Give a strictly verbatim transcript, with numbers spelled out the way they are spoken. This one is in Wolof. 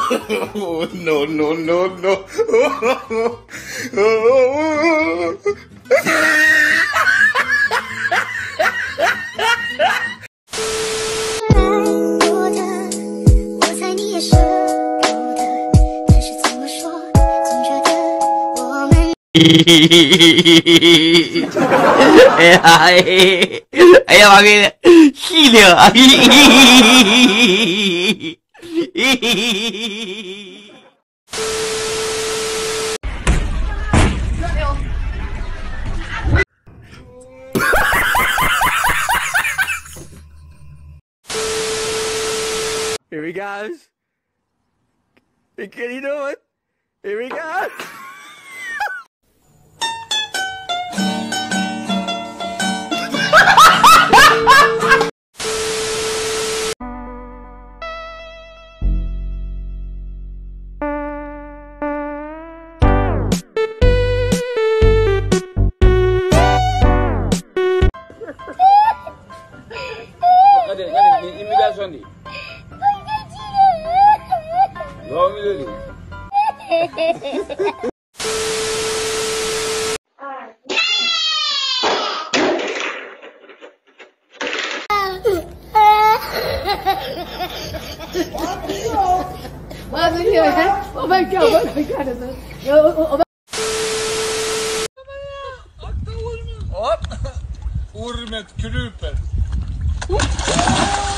No, no, no, no. Ayan, makikita. Hilo. Here he goes. Can you do it? Here he goes. Imitasyon di. Gawin mo din. Oh my god, oh my god. Hop! Ormet kryper.